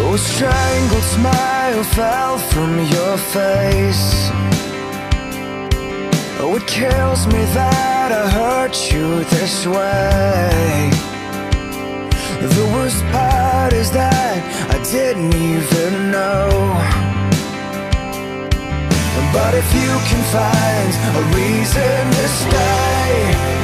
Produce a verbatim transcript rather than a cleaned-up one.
Oh, a strangled smile fell from your face. Oh, it kills me that I hurt you this way. The worst part is that I didn't even know. But if you can find a reason to stay,